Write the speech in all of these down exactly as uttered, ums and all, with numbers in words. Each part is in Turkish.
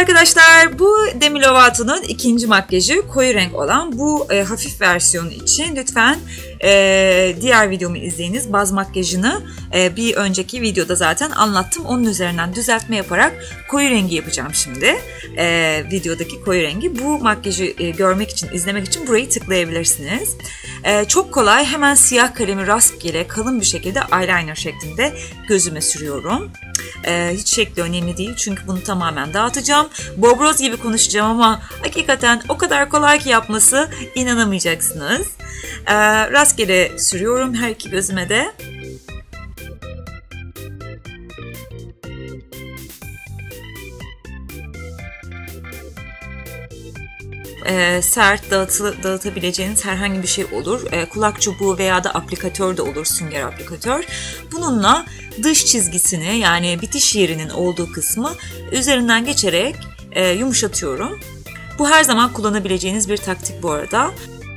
arkadaşlar, bu Demi Lovato'nun ikinci makyajı koyu renk olan bu e, hafif versiyonu için lütfen e, diğer videomu izleyiniz. Baz makyajını e, bir önceki videoda zaten anlattım. Onun üzerinden düzeltme yaparak koyu rengi yapacağım şimdi. E, videodaki koyu rengi. Bu makyajı e, görmek için, izlemek için burayı tıklayabilirsiniz. E, çok kolay. Hemen siyah kalemi rastgele kalın bir şekilde eyeliner şeklinde gözüme sürüyorum. Ee, hiç şekli önemli değil çünkü bunu tamamen dağıtacağım. Bobroz gibi konuşacağım ama hakikaten o kadar kolay ki yapması, inanamayacaksınız. Ee, rastgele sürüyorum her iki gözüme de. E, sert dağıtı, dağıtabileceğiniz herhangi bir şey olur. E, kulak çubuğu veya da aplikatör de olur, sünger aplikatör. Bununla dış çizgisini, yani bitiş yerinin olduğu kısmı üzerinden geçerek e, yumuşatıyorum. Bu her zaman kullanabileceğiniz bir taktik bu arada.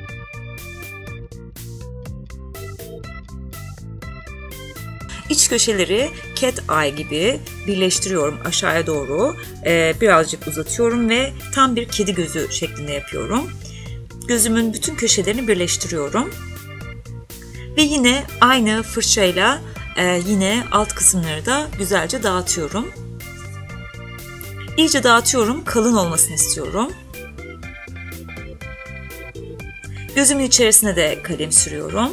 İç köşeleri cat eye gibi birleştiriyorum aşağıya doğru. Ee, birazcık uzatıyorum ve tam bir kedi gözü şeklinde yapıyorum. Gözümün bütün köşelerini birleştiriyorum. Ve yine aynı fırçayla e, yine alt kısımları da güzelce dağıtıyorum. İyice dağıtıyorum, kalın olmasını istiyorum. Gözümün içerisine de kalem sürüyorum.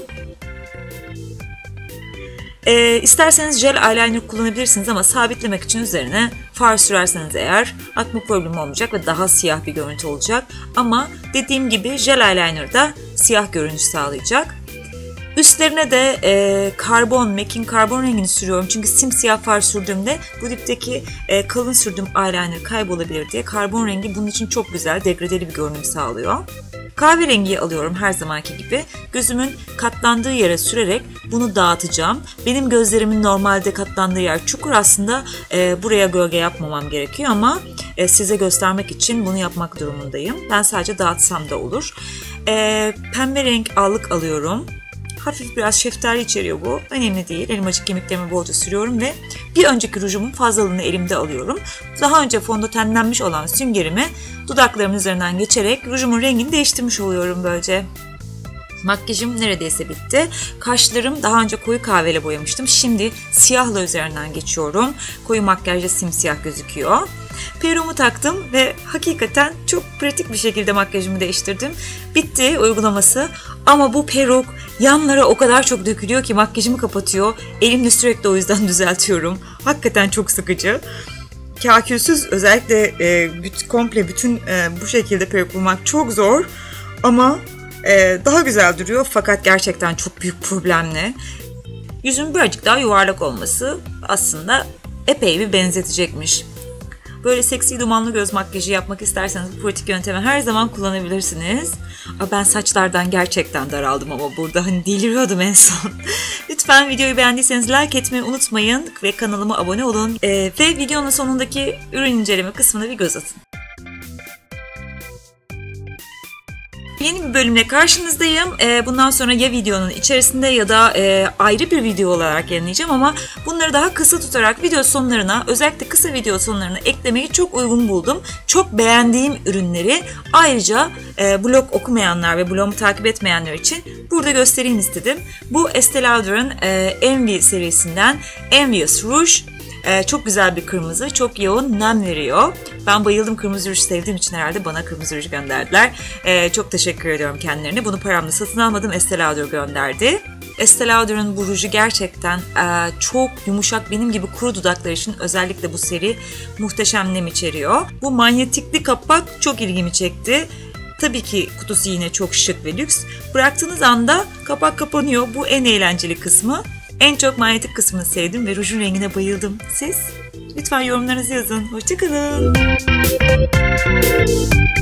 E, isterseniz jel eyeliner kullanabilirsiniz ama sabitlemek için üzerine far sürerseniz eğer akma problemi olmayacak ve daha siyah bir görüntü olacak. Ama dediğim gibi jel eyeliner da siyah görünüş sağlayacak. Üstlerine de e, karbon, MAC'in karbon rengini sürüyorum. Çünkü simsiyah far sürdüğümde bu dipteki e, kalın sürdüğüm eyeliner kaybolabilir diye karbon rengi bunun için çok güzel, degradeli bir görünüm sağlıyor. Kahverengiyi alıyorum her zamanki gibi. Gözümün katlandığı yere sürerek bunu dağıtacağım. Benim gözlerimin normalde katlandığı yer çukur, aslında e, buraya gölge yapmamam gerekiyor ama e, size göstermek için bunu yapmak durumundayım. Ben sadece dağıtsam da olur. E, pembe renk allık alıyorum. Hafif biraz şeftali içeriyor bu. Önemli değil. Elmacık kemiklerimi bolca sürüyorum ve bir önceki rujumun fazlalığını elimde alıyorum. Daha önce fondötenlenmiş olan süngerimi dudaklarımın üzerinden geçerek rujumun rengini değiştirmiş oluyorum böylece. Makyajım neredeyse bitti. Kaşlarım daha önce koyu kahveyle boyamıştım. Şimdi siyahla üzerinden geçiyorum. Koyu makyajla simsiyah gözüküyor. Peruğumu taktım ve hakikaten çok pratik bir şekilde makyajımı değiştirdim. Bitti uygulaması ama bu peruk yanlara o kadar çok dökülüyor ki makyajımı kapatıyor. Elimle sürekli o yüzden düzeltiyorum. Hakikaten çok sıkıcı. Kakülsüz özellikle e, büt, komple bütün e, bu şekilde peruk bulmak çok zor ama e, daha güzel duruyor fakat gerçekten çok büyük problemli. Yüzümün birazcık daha yuvarlak olması aslında epey bir benzetecekmiş. Böyle seksi dumanlı göz makyajı yapmak isterseniz bu pratik yöntemi her zaman kullanabilirsiniz. Ben saçlardan gerçekten daraldım ama burada hani deliriyordum en son. Lütfen videoyu beğendiyseniz like etmeyi unutmayın ve kanalıma abone olun. Ee, ve videonun sonundaki ürün inceleme kısmına bir göz atın. Yeni bir bölümle karşınızdayım. Bundan sonra ya videonun içerisinde ya da ayrı bir video olarak yayınlayacağım ama bunları daha kısa tutarak video sonlarına, özellikle kısa video sonlarına eklemeyi çok uygun buldum. Çok beğendiğim ürünleri ayrıca blog okumayanlar ve blogumu takip etmeyenler için burada göstereyim istedim. Bu Estee Lauder'ın Envy serisinden Envious Rouge. Ee, çok güzel bir kırmızı, çok yoğun nem veriyor. Ben bayıldım, kırmızı ruj sevdiğim için herhalde bana kırmızı ruj gönderdiler. Ee, çok teşekkür ediyorum kendilerine. Bunu paramla satın almadım, Estee Lauder gönderdi. Estee Lauder'ın bu ruju gerçekten e, çok yumuşak, benim gibi kuru dudaklar için özellikle bu seri muhteşem nem içeriyor. Bu manyetikli kapak çok ilgimi çekti. Tabii ki kutusu yine çok şık ve lüks. Bıraktığınız anda kapak kapanıyor. Bu en eğlenceli kısmı. En çok manyetik kısmını sevdim ve rujun rengine bayıldım. Siz? Lütfen yorumlarınızı yazın. Hoşça kalın.